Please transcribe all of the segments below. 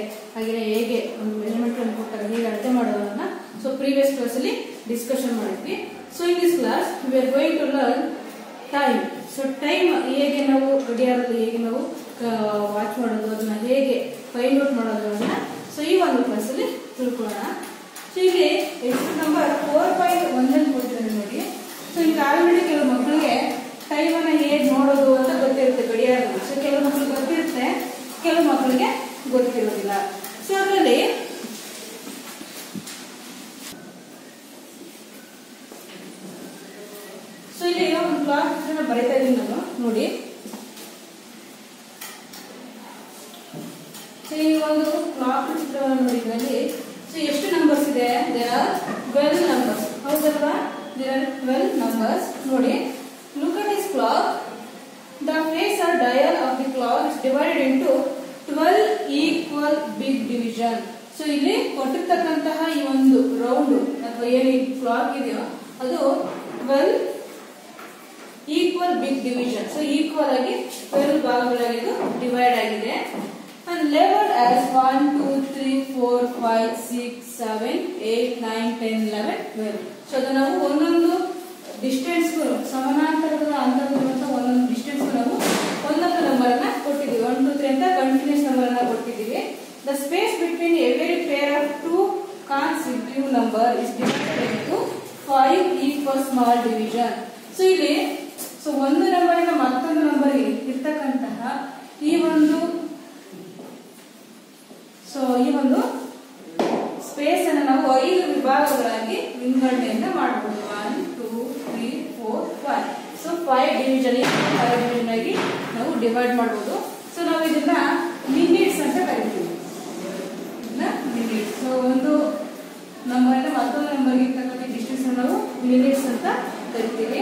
ಹಾಗೆ ಹೇಗೆ ಒಂದು ಮೆಜರ್ಮೆಂಟ್ ಅನ್ನು ಕೊಟ್ಟಾಗ ಹೇಗೆ ಅಳತೆ ಮಾಡೋದನ್ನ ಸೊ ಪ್ರೀವಿಯಸ್ ಕ್ಲಾಸ್ ಅಲ್ಲಿ ಡಿಸ್ಕಷನ್ ಮಾಡಿದ್ವಿ. So in this class we are going to learn time. So time ಹೇಗೆ ನಾವು ಗಡಿಯಾರದಲ್ಲಿ ಹೇಗೆ ನಾವು ವಾಚ್ ಮಾಡೋದು, ಅದನ್ನ ಹೇಗೆ ಫೈಂಡ್ ಔಟ್ ಮಾಡೋದನ್ನ ಸೊ ಈ ಒಂದು ಕ್ಲಾಸ್ ಅಲ್ಲಿ ತಿಳ್ಕೊಳ್ಳೋಣ. ಸೊ ಇಲ್ಲಿ ಎಕ್ಸರ್ಸೈಸ್ ನಂಬರ್ 4.1 ಕೊಟ್ಟಿದ್ದಾರೆ ನೋಡಿ. ಸೊ ಈಗ ಆಲ್ರೆಡಿ ಕೆಲವು ಮಕ್ಕಳಿಗೆ ಟೈಮ್ ಅನ್ನ ಹೇಗೆ ನೋಡೋದು ಅಂತ ಗೊತ್ತಿರುತ್ತೆ ಗಡಿಯಾರದಲ್ಲಿ. ಸೊ ಕೆಲವು ಮಕ್ಕಳಿಗೆ ಗೊತ್ತಿರುತ್ತೆ, ಕೆಲವು ಮಕ್ಕಳಿಗೆ ಗೊತ್ತಿರೋದಿಲ್ಲ. ಸೊ ಅದರಲ್ಲಿ ಸೊ ಇಲ್ಲಿ ಒಂದು ಕ್ಲಾಕ್ ಚಿತ್ರನ ಬರೀತಾ ಇದ್ದೀನಿ ನಾನು ನೋಡಿ. ಸೊ ಈ ಒಂದು ಕ್ಲಾಕ್ ಚಿತ್ರವನ್ನು ನೋಡಿದ್ರಲ್ಲಿ ಸೊ ಎಷ್ಟು ನಂಬರ್ಸ್ ಇದೆ? There are 12 numbers. ಹೌದಲ್ವಾ? There are 12 numbers. ನೋಡಿ, look at this clock. The face or dial of the clock is divided into 12 equal big division. So ಇಲ್ಲಿ ಕೊಟ್ಟಿರ್ತಕ್ಕಂತಹ ಈ ಒಂದು ರೌಂಡ್ ಅಥವಾ ಏನು ಕ್ಲಾಕ್ ಇದೆಯೋ ಅದು 12 equal big division. So equal ಆಗಿ 12 ಭಾಗಗಳಾಗಿ ಇದು ಡಿವೈಡ್ ಆಗಿದೆ. And labeled as 1, 2, 3, 4, 5, 6, 7, 8, 9, 10, 11, 12. ಸೊ ಅದು ನಾವು ಒಂದೊಂದು ಡಿಸ್ಟೆನ್ಸ್ ಸಮಾನಾಂತರದ ಅಂತರವಿರುವಂತ ಒಂದೊಂದು ಡಿಸ್ಟೆನ್ಸ್ ನಾವು ಒಂದೊಂದು ನಂಬರ್ ಅನ್ನ ಕೊಟ್ಟಿದ್ದೀವಿ. 1, 2, 3 ಅಂತ ಕಂಟಿನ್ಯೂಸ್ ನಂಬರ್ ಅನ್ನ ಕೊಟ್ಟಿದ್ದೀವಿ. The space between every pair of two consecutive number is divided into 5 equal small division. So ಇಲ್ಲಿ ಸೊ ಒಂದು ನಂಬರಿನ ಮತ್ತೊಂದು ನಂಬರ್ ಇರ್ತಕ್ಕಂತಹ ಈ ಒಂದು ಸ್ಪೇಸ್ ಅನ್ನು ನಾವು 5 ವಿಭಾಗಗಳಾಗಿ ವಿಂಗಡಣೆಯನ್ನ ಮಾಡಬಹುದು. 1, 2, 3, 4, 5. ಸೊ 5 ಡಿವಿಷನ್ ಆಗಿ ನಾವು ಡಿವೈಡ್ ಮಾಡಬಹುದು. ಸೊ ನಾವು ಇದನ್ನ ಮಿನಿಟ್ಸ್ ಅಂತ ಕರಿತೀವಿ. ಮಿನಿಟ್ಸ್. ಸೊ ಒಂದು ನಂಬರ್ ಮತ್ತೊಂದು ನಂಬರ್ ಇರ್ತಕ್ಕಂಥ ಡಿಸ್ಟೆನ್ಸ್ ನಾವು ಮಿನಿಟ್ಸ್ ಅಂತ ಕರಿತೀವಿ.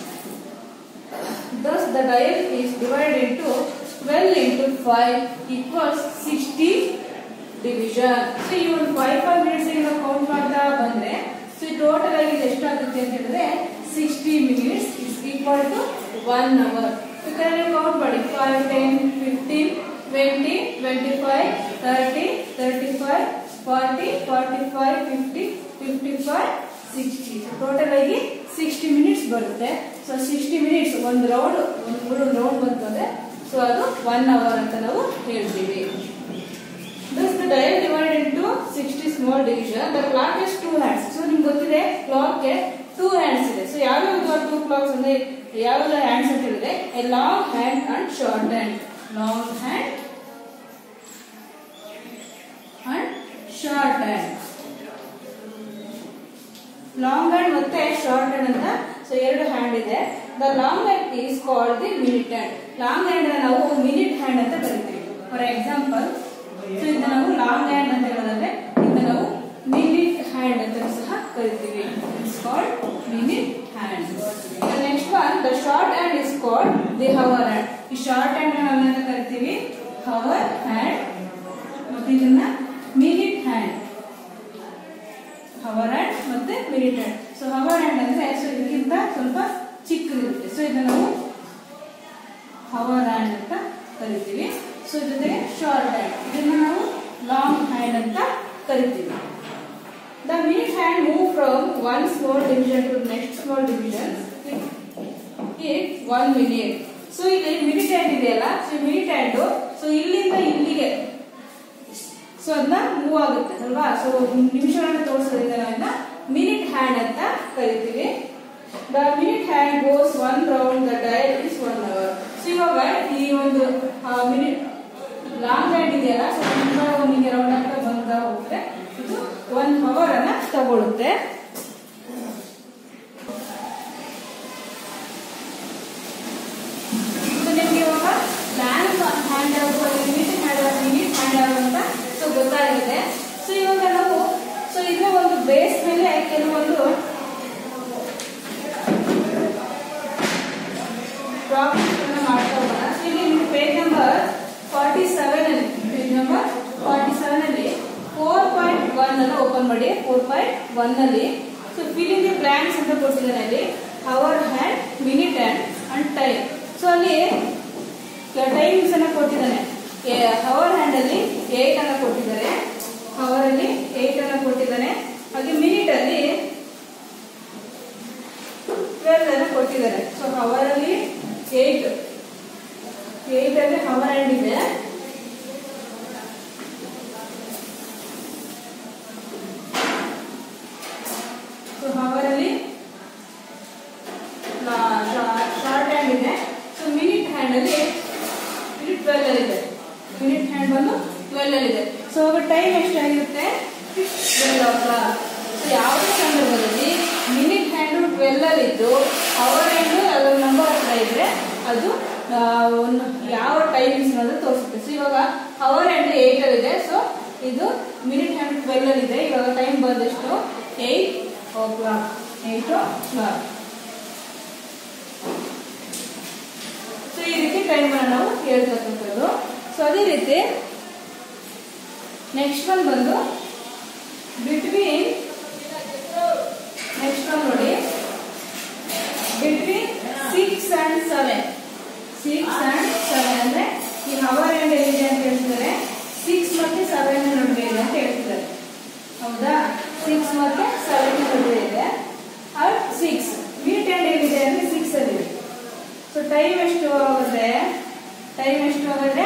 Thus the dial is divided into 12 into 5 equals 60 division. So ಈ ಒಂದು 5 minutes ನಾವು ಕೌಂಟ್ ಮಾಡ್ತಾ ಬಂದ್ರೆ ಸೊ ಟೋಟಲ್ ಆಗಿ ಎಷ್ಟಾಗುತ್ತೆ ಅಂತ ಹೇಳಿದ್ರೆ 60 minutes is equal to 1 hour. So correct count ಮಾಡಿ 5, 10, 15, 20, 25, 30, 35, 40, 45, 50, 55, 60. ಸೊ ಟೋಟಲ್ ಆಗಿ 60 minutes ಬರುತ್ತೆ. ಸೊ 60 minutes ಒಂದು ರೌಂಡ್, ಒಂದು ಮೂರು ರೌಂಡ್ ಬರ್ತದೆ. ಸೊ ಅದು 1 hour ಅಂತ ನಾವು ಹೇಳ್ತೀವಿ. Thus the dial divided into 60 small division. The clock has 2 hands. So ನಿಮ್ಗೆ ಗೊತ್ತಿದೆ ಕ್ಲಾಕ್ ಗೆ 2 hands ಇದೆ. ಸೊ ಯಾವ್ಯಾವ 2 ಕ್ಲಾಕ್ಸ್ ಅಂದ್ರೆ ಯಾವ ಹ್ಯಾಂಡ್ಸ್ ಅಂತ ಹೇಳಿದ್ರೆ a long hand and short hand. Long hand and short hand. Long hand ಮತ್ತೆ ಶಾರ್ಟ್ ಹ್ಯಾಂಡ್ ಅಂತ ಸೊ ಎರಡು ಹ್ಯಾಂಡ್ ಇದೆ. The long hand is called the minute hand. Long hand ನಾವು ಮಿನಿಟ್ ಹ್ಯಾಂಡ್ ಅಂತ ಕರಿತೀವಿ. ಫಾರ್ ಎಕ್ಸಾಂಪಲ್ ಸೊ ಇದನ್ನ ನಾವು long hand ಅಂತ ಹೇಳಿದ್ರೆ ಇದನ್ನ ನಾವು ಮಿನಿಟ್ ಹ್ಯಾಂಡ್ ಅಂತ ಸಹ ಕರಿತೀವಿ. It's called minute hand. The next one the short hand is called the hour hand. ಈ ಶಾರ್ಟ್ ಹ್ಯಾಂಡ್ ನಾವು ಏನಂತ ಕರಿತೀವಿ? Hour hand. ಮತ್ತೆ ಇದನ್ನ ಮಿನಿಟ್ ಹ್ಯಾಂಡ್. ಹವರ್ ಹ್ಯಾಂಡ್ ಮತ್ತೆ minute hand. So hour hand ಅಂದ್ರೆ ಸೊ ಇದಕ್ಕಿಂತ ಸ್ವಲ್ಪ ಚಿಕ್ಕದಿರುತ್ತೆ. ಸೊ ಇದನ್ನ ನಾವು ಹವರ್ ಹ್ಯಾಂಡ್ ಅಂತ ಕರಿತೀವಿ. ಸೊ ಜೊತೆಗೆ ಶಾರ್ಟ್ ಹ್ಯಾಂಡ್ ಇದನ್ನ ನಾವು ಲಾಂಗ್ ಹ್ಯಾಂಡ್ ಅಂತ ಕರಿತೀವಿ. The minute hand move from one small division to next small division in 1 minute. So ಇಲ್ಲಿ ಮಿನಿಟ್ ಹ್ಯಾಂಡ್ ಇದೆಯಲ್ಲ, ಸೊ ಮಿನಿಟ್ ಹ್ಯಾಂಡ್ ಸೊ ಇಲ್ಲಿಂದ ಇಲ್ಲಿಗೆ ಸೊ ಅದನ್ನ ಮೂವ್ ಆಗುತ್ತೆ ಅಲ್ವಾ? ಸೊ ನಿಮಿಷಗಳನ್ನ ತೋರಿಸೋದ್ರಿಂದ ನಾವನ್ನ ಮಿನಿಟ್ ಹ್ಯಾಂಡ್ ಅಂತ ಕರಿತೀವಿ. The minute hand goes 1 round, the dial is 1 hour. So ಇವಾಗ ಈ ಒಂದು ಮಿನಿಟ್ ಲಾಂಗ್ ಹ್ಯಾಂಡ್ ಇದೆಯಲ್ಲ, ಸೊ ಒಂದು ರೌಂಡ್ ಅಂತ ಬಂದ ಹೋಗುತ್ತೆ. ಇದು 1 hour ಅನ್ನ ತಗೊಳುತ್ತೆ. ನಿಮ್ಗೆ ಇವಾಗ ಲಾಂಗ್ ಹ್ಯಾಂಡ್ ಮಿನಿಟ್ ಹ್ಯಾಂಡ್ ಅಂತ ಸೊ ಗೊತ್ತಾಗಿದೆ. ಸೊ ಇವಾಗ ನಾವು ಸೊ ಇದರ ಒಂದು ಬೇಸ್ ಮೇಲೆ ಕೆಲವೊಂದು ಪ್ರಾಬ್ಲಮ್ಸ್ ಮಾಡ್ತಾ ಹೋಗೋಣ. ಸೊ ಇಲ್ಲಿ ನಿಮ್ಗೆ ಪೇಜ್ ನಂಬರ್ 47 ಅಲ್ಲಿ 4.1 ಅನ್ನು ಓಪನ್ ಮಾಡಿ. 4.1 ಅಲ್ಲಿ so fill in the blanks ಅಂತ ಕೊಟ್ಟಿದ್ದಾರೆ. ಅಲ್ಲಿ hour hand, minute hand and time. So ಅಲ್ಲಿ ಟೈಮ್ಸ್ ಅನ್ನ ಕೊಟ್ಟಿದ್ದಾನೆ. ಅವರ್ ಹ್ಯಾಂಡ್ ಅಲ್ಲಿ 8 ಅನ್ನ ಕೊಟ್ಟಿದ್ದಾರೆ. ಸೊ ಅವಾಗ ಟೈಮ್ ಎಷ್ಟಾಗಿರುತ್ತೆ 12 o'clock. ಸೊ ಯಾವುದೇ ಸಂದರ್ಭದಲ್ಲಿ ಮಿನಿಟ್ ಹ್ಯಾಂಡು 12 ಅಲ್ಲಿದ್ದು ಅವರ್ ಹ್ಯಾಂಡು ಅದರ ನಂಬರ್ ಹತ್ರ ಇದ್ರೆ ಅದು ಒಂದು ಯಾವ ಟೈಮಿಂಗ್ಸ್ ಅನ್ನೋದು ತೋರಿಸುತ್ತೆ. ಸೊ ಇವಾಗ ಅವರ್ ಹ್ಯಾಂಡ್ 8 ಅಲ್ಲಿದೆ. ಸೊ ಇದು ಮಿನಿಟ್ ಹ್ಯಾಂಡ್ 12 ಅಲ್ಲಿದೆ. ಇವಾಗ ಟೈಮ್ ಬಂದಷ್ಟು 8 o'clock. 8 o'clock. ಸೊ ಈ ರೀತಿ ಟೈಮ್ ಅನ್ನು ನಾವು ಹೇಳ್ತಕ್ಕಂಥದ್ದು. ಸೊ ಅದೇ ರೀತಿ ನೆಕ್ಸ್ಟ್ ಒನ್ ಬಂದು ಬಿಟ್ವೀನ್, ನೆಕ್ಸ್ಟ್ ಒನ್ ನೋಡಿ, ಬಿಟ್ವೀನ್ 6 and 7. 6 and 7 ಅಂದ್ರೆ ಈ ಅವರ್ ಎಂಡ್ ಎಲ್ಲಿದೆ ಅಂತ ಹೇಳ್ತಿದ್ದಾರೆ, 6 ಮತ್ತೆ 7 ನಡುವೆ ಇದೆ ಅಂತ ಹೇಳ್ತಿದ್ದಾರೆ. ಹೌದಾ? 6 ಮತ್ತೆ 7 ನಡುವೆ ಇದೆ. ಅಟ್ 6 ಮೀಟ್ ಎಂಡ್ ಎಲ್ಲಿದೆ ಅಂದ್ರೆ 6 ಅಲ್ಲಿ. ಸೊ ಟೈಮ್ ಎಷ್ಟು ಆಗುತ್ತೆ? ಟೈಮ್ ಎಷ್ಟು ಆಗುತ್ತೆ?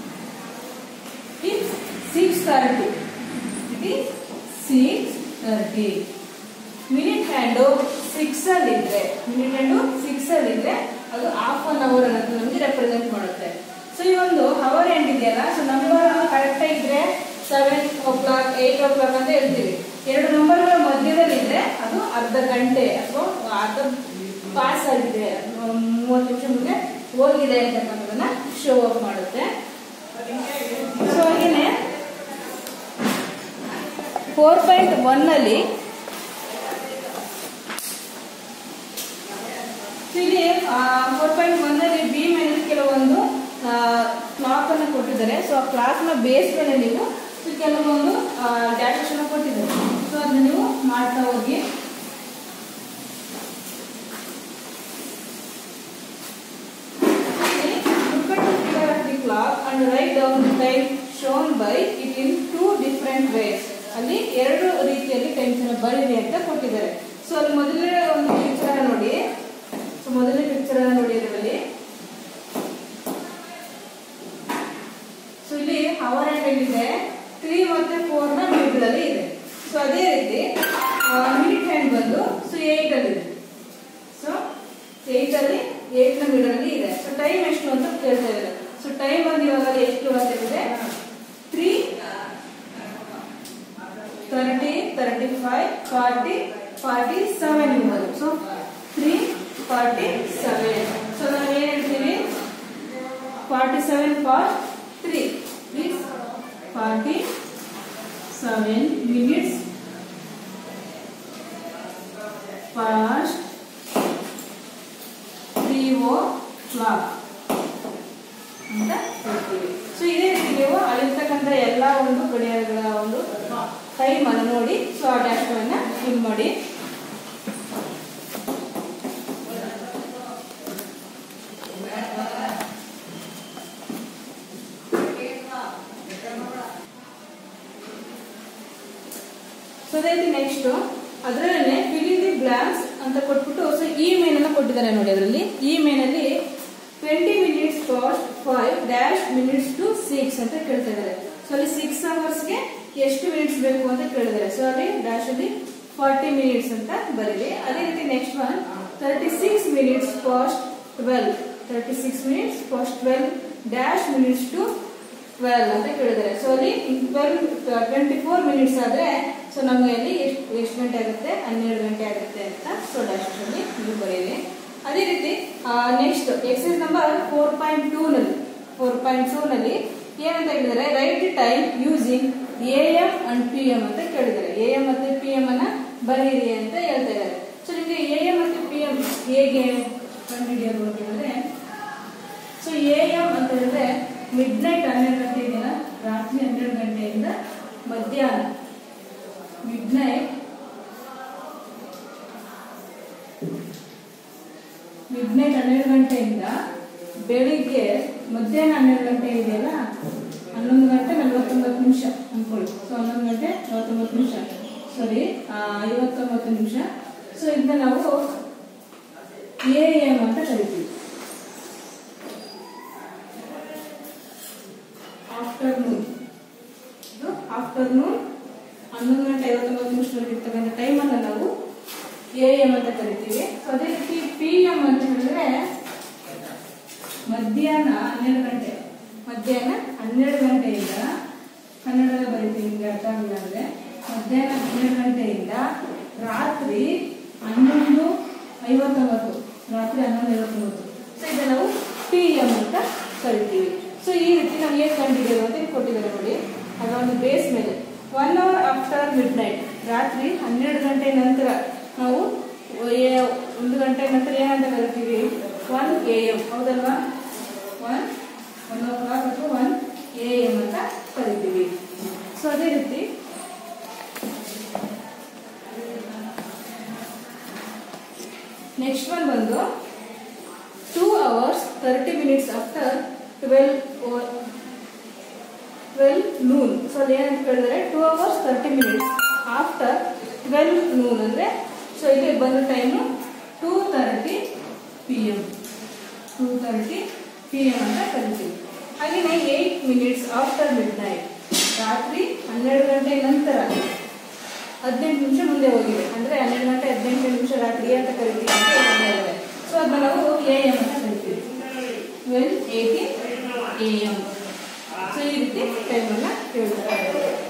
6:30. It is 6:30. ಮಿನಿಟ್ ಹ್ಯಾಂಡು 6 ಅಲ್ಲಿದ್ರೆ, ಮಿನಿಟ್ ಹ್ಯಾಂಡು 6 ಅಲ್ಲಿದ್ರೆ ಅದು ಹಾಫ್ ಅನ್ ಅವರ್ ಅನ್ನೋದು ನಮಗೆ ರೆಪ್ರೆಸೆಂಟ್ ಮಾಡುತ್ತೆ. ಸೊ ಈ ಒಂದು ಅವರ್ ಎಂಡ್ ಇದೆಯಲ್ಲ, ಸೊ ನಂಬರ್ ಕರೆಕ್ಟ್ ಆಗಿದ್ರೆ 7 o'clock 8 o'clock ಅಂತ ಹೇಳ್ತೀವಿ. ಎರಡು ನಂಬರ್ಗಳ ಮಧ್ಯದಲ್ಲಿ ಇದ್ರೆ ಅದು ಅರ್ಧ ಗಂಟೆ ಅಥವಾ ಅರ್ಧ ಪಾಸ್ ಆಗಿದೆ, 30 ನಿಮಿಷ ಮುಂದೆ ಹೋಗಿದೆ ಅಂತಕ್ಕಂಥದನ್ನ ಶೋ ಆಫ್ ಮಾಡುತ್ತೆ. ಸೊ ಹಾಗೇನೆ 4.1 ಅಲ್ಲಿ ಇಲ್ಲಿ 4.1 ಅಲ್ಲಿ ಬಿ ಮೇಲೆ ಕೆಲವೊಂದು ಕ್ಲಾಕ್ ಅನ್ನು ಕೊಟ್ಟಿದ್ದಾರೆ. ಸೊ ಆ ಕ್ಲಾಕ್ ನ ಬೇಸ್ ಮೇಲೆ ನೀವು ಕೆಲವೊಂದು ಡ್ಯಾಶಸ್ ಅನ್ನು ಕೊಟ್ಟಿದ್ದಾರೆ. ಸೊ ಅದನ್ನ ನೀವು ಮಾಡ್ತಾ ಹೋಗಿ. Clock and write down the time shown by it in 2 different ways. ಅಲ್ಲಿ ಎರಡು ರೀತಿಯಲ್ಲಿ ಟೈಮ್ಸ್ ಅನ್ನು ಬರೀರಿ ಅಂತ ಕೊಟ್ಟಿದ್ದಾರೆ. ಸೊ ಅಲ್ಲಿ ಮೊದಲನೇ ಒಂದು ಪಿಕ್ಚರ್ ನೋಡಿ. ಸೊ ಮೊದಲನೇ ಪಿಕ್ಚರ್ ಅನ್ನು ನೋಡಿ ಅದರಲ್ಲಿ. ಸೊ ಇಲ್ಲಿ ಅವರ್ ಹ್ಯಾಂಡ್ ಎಲ್ಲಿದೆ? 3 ಮತ್ತೆ 4 ನ ಮಿಡಲ್ ಅಲ್ಲಿ ಇದೆ. ಸೊ ಅದೇ ರೀತಿ ಮಿನಿಟ್ ಹ್ಯಾಂಡ್ ಬಂದು ಸೊ 8 ಅಲ್ಲಿ ಇದೆ. ಸೊ 8 ಅಲ್ಲಿ 8 ನ ಮಿಡಲ್ ಅಲ್ಲಿ ಇದೆ. ಸೊ ಟೈಮ್ ಎಷ್ಟು ಅಂತ ಕೇಳ್ತಾ ಇದ್ದಾರೆ. ಸೊ ಟೈಮ್ ಬಂದು ಇವಾಗ ಎಷ್ಟು ಅಂತ ಹೇಳಿದ್ರೆ 3, 30, 35, 40, 47 ಇರ್ಬೋದು. ಸೊ 3:47. ಸೊ ನಾವು ಏನ್ ಹೇಳ್ತೀವಿ? 47 past 3 is 47 minutes past 3 o'clock ಅಂತ ಹೇಳ್ತೀವಿ. ಸೊ ಇದೇ ರೀತಿ ನೀವು ಅಲ್ಲಿರ್ತಕ್ಕಂಥ ಎಲ್ಲ ಒಂದು ಗಡಿಯಾರಗಳ ಒಂದು ಟೈಮ್ ಅನ್ನು ನೋಡಿ ಸೊ ಆ ಡ್ಯಾಶ್ಗಳನ್ನ ಫಿಲ್ ಮಾಡಿ. ಸೊ ಅದೇ ರೀತಿ ನೆಕ್ಸ್ಟ್ ಅದರಲ್ಲೇ ಫಿಲ್ ಇನ್ ದಿ ಬ್ಲಾಂಕ್ಸ್ ಅಂತ ಕೊಟ್ಬಿಟ್ಟು ಸೊ ಈ ಮೇನ್ ಅನ್ನು ಕೊಟ್ಟಿದ್ದಾರೆ ನೋಡಿ. ಅದರಲ್ಲಿ ಈ ಮೇನ್ ಅಲ್ಲಿ 20 minutes past 5 dash minutes to 6 ಅಂತ ಕೇಳ್ತಾ ಇದ್ದಾರೆ. ಸೊ ಅಲ್ಲಿ 6 hours ಗೆ ಎಷ್ಟು ಮಿನಿಟ್ಸ್ ಬೇಕು ಅಂತ ಕೇಳಿದ್ದಾರೆ. ಸೊ ಅಲ್ಲಿ ಡ್ಯಾಶ್ ಅಲ್ಲಿ 40 minutes ಅಂತ ಬರೀರಿ. ಅದೇ ರೀತಿ next one 36 minutes past 12 36 minutes past 12 dash minutes to 12 ಅಂತ ಕೇಳಿದ್ದಾರೆ. ಸೊ ಅಲ್ಲಿ 24 minutes ಆದ್ರೆ ಸೊ ನಮಗೆ ಅಲ್ಲಿ ಎಷ್ಟು ಗಂಟೆ ಆಗುತ್ತೆ? 12 ಗಂಟೆ ಆಗುತ್ತೆ ಅಂತ ಸೊ ಡ್ಯಾಶ್ ಅಲ್ಲಿ ನೀವು ಬರೀರಿ. ಅದೇ ರೀತಿ ನೆಕ್ಸ್ಟ್ ಎಕ್ಸರ್ಸೈಸ್ ನಂಬರ್ 4.2 ನಲ್ಲಿ ಏನಂತ ಹೇಳಿದರೆ write the time using AM and PM ಅಂತ ಕೇಳಿದ್ದಾರೆ. AM ಮತ್ತೆ PM ಅನ್ನ ಬರೀರಿ ಅಂತ ಹೇಳ್ತಾ ಇದ್ದಾರೆ. ಸೊ ನಿಮಗೆ AM ಮತ್ತೆ PM ಹೇಗೆ ಕಂಡುಹಿಡಿಯೋದು ಅಂತ ಹೇಳಿದ್ರೆ ಸೊ AM ಅಂತ ಹೇಳಿದ್ರೆ ಮಿಡ್ ನೈಟ್ 12 ಗಂಟೆಯಿಂದ ರಾತ್ರಿ 12 ಗಂಟೆಯಿಂದ ಮಧ್ಯಾಹ್ನ ಮಿಡ್ ನೈಟ್ 12 ಗಂಟೆಯಿಂದ ಬೆಳಿಗ್ಗೆ ಮಧ್ಯಾಹ್ನ 12 ಗಂಟೆ ಇದೆಯಲ್ಲ 11 ಗಂಟೆ 49 ನಿಮಿಷ ಅನ್ಕೊಳ್ಳಿ. ಸೊ 11 ಗಂಟೆ 49 ನಿಮಿಷ ಸಾರಿ 59 ನಿಮಿಷ. ಸೊ ಇದನ್ನ ನಾವು AM ಅಂತ ಕರಿತೀವಿ. ಆಫ್ಟರ್ನೂನ್ ಇದು ಆಫ್ಟರ್ನೂನ್ 11 ಗಂಟೆ 59 ನಿಮಿಷದಲ್ಲಿ ಇರ್ತಕ್ಕಂಥ ಟೈಮನ್ನು ನಾವು AM ಅಂತ ಕರಿತೀವಿ. ಸೊ ಅದೇ ರೀತಿ PM ಅಂತ ಹೇಳಿದ್ರೆ ಮಧ್ಯಾಹ್ನ 12 ಗಂಟೆ ಮಧ್ಯಾಹ್ನ 12 ಗಂಟೆಯಿಂದ ಕನ್ನಡದ ಮಧ್ಯಾಹ್ನ 12 ಗಂಟೆಯಿಂದ ರಾತ್ರಿ 11:59 ರಾತ್ರಿ 11:59. ಸೊ ಇದನ್ನು ನಾವು PM ಅಂತ ಕರಿತೀವಿ. ಸೊ ಈ ರೀತಿ ನಾವು ಹೇಗೆ ಕಂಡುಹಿಡಿಯೋದು ಅಂತ ಕೊಟ್ಟಿದ್ದಾರೆ ನೋಡಿ. ಆಗ ಒಂದು ಬೇಸ್ ಮೇಲೆ 1 hour ಆಫ್ಟರ್ ಮಿಡ್ ನೈಟ್, ರಾತ್ರಿ 12 ಗಂಟೆ ನಂತರ ನಾವು 1 ಗಂಟೆ ನಂತರ ಏನಂತ ಕರಿತೀವಿ, 1 AM ಹೌದಲ್ವಾ, 1 o'clock ಅಥವಾ 1 AM ಅಂತ ಕರಿತೀವಿ. ಸೊ ಅದೇ ರೀತಿ ನೆಕ್ಸ್ಟ್ ಒನ್ ಬಂದು 2 hours 30 minutes after 12 noon. So ಅಲ್ಲಿ ಏನಂತ ಹೇಳಿದ್ರೆ 2 hours 30 minutes ಆಫ್ಟರ್ 12 noon ಅಂದ್ರೆ ಸೊ ಇಲ್ಲಿ ಬಂದ ಟೈಮು 2:30 PM 2:30 PM ಅಂತ ಕರಿತೀವಿ. ಹಾಗೆಯೇ 8 minutes ಆಫ್ಟರ್ ಮಿಡ್ ನೈಟ್, ರಾತ್ರಿ 12 ಗಂಟೆ ನಂತರ 18 ನಿಮಿಷ ಮುಂದೆ ಹೋಗಿದೆ, ಅಂದ್ರೆ 12 ಗಂಟೆ 18 ನಿಮಿಷ ರಾತ್ರಿ ಅಂತ ಕರಿತೀವಿ ಅಂತ ಹೇಳಿದ್ದಾರೆ. ಸೊ ಅದನ್ನ ನಾವು AM ಅಂತ ಕರಿತೀವಿ, 12:18 AM. ಸೊ ಈ ರೀತಿ ಟೈಮನ್ನು ಹೇಳ್ತಾರೆ.